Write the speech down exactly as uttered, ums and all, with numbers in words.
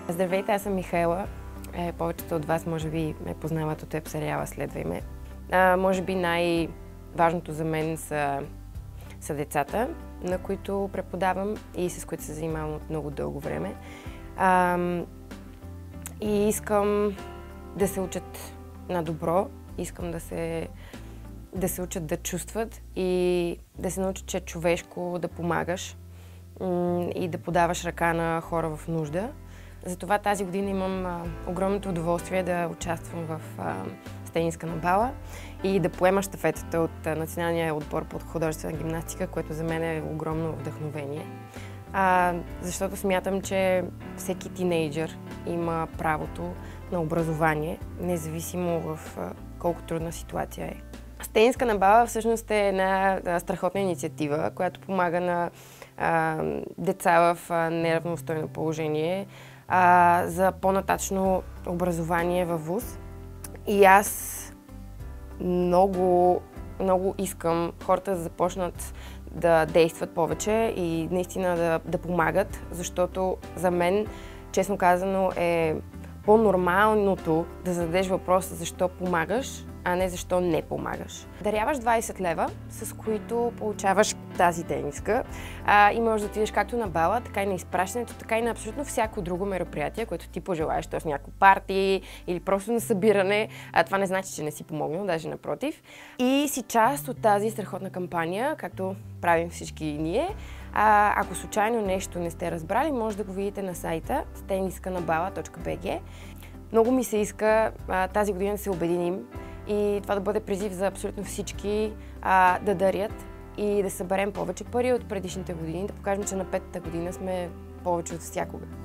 Здравейте, аз съм Михаела. Е, повечето от вас може би ме познават от теб сериала "Следвай ме". А, може би най-важното за мен са, са децата, на които преподавам и с които се занимавам от много дълго време. А, и искам да се учат на добро, искам да се, да се учат да чувстват и да се научат, че е човешко да помагаш и да подаваш ръка на хора в нужда. Затова тази година имам а, огромното удоволствие да участвам в а, Стенинска на бала и да поема щафетата от а, националния отбор по художествена гимнастика, което за мен е огромно вдъхновение. А, защото смятам, че всеки тинейджър има правото на образование, независимо в а, колко трудна ситуация е. Стенинска на бала всъщност е една а, страхотна инициатива, която помага на а, деца в а, неравностойно положение а, за по-нататъчно образование във вуз. И аз много, много искам хората да започнат да действат повече и наистина да, да помагат, защото за мен, честно казано, е по-нормалното да зададеш въпроса защо помагаш, а не защо не помагаш. Даряваш двайсет лева, с които получаваш тази тениска а, и можеш да отидеш както на бала, така и на изпращането, така и на абсолютно всяко друго мероприятие, което ти пожелаеш, т.е. някакво парти или просто на събиране. А това не значи, че не си помогнал, даже напротив. И си част от тази страхотна кампания, както правим всички ние. А, ако случайно нещо не сте разбрали, може да го видите на сайта стениска на бала точка би джи. Много ми се иска а, тази година да се обединим и това да бъде призив за абсолютно всички а, да дарят и да съберем повече пари от предишните години, да покажем, че на петата година сме повече от всякога.